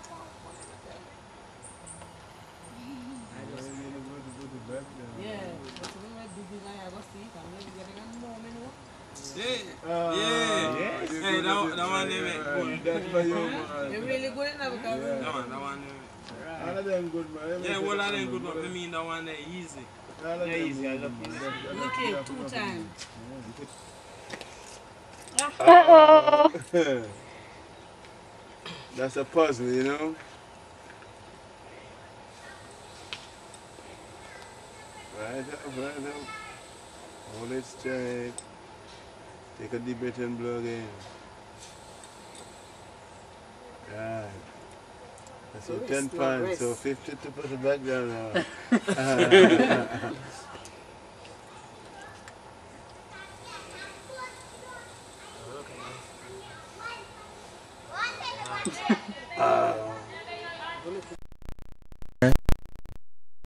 Yeah, but when I do this, I go see it. I'm getting a moment. Yeah. Yes. Hey, that one they make good. That's for you, man. They're really good enough because That one they make. All of them good, man. Yeah, well, that ain't good, but I mean that one they easy. All of them easy, I good, look man. easy. look it 2 times. Uh-oh. That's a puzzle, you know? Right up, right up. Hold it straight. Take a deep breath and blow again. Right. That's your 10 pounds, so 50 to put it back down now.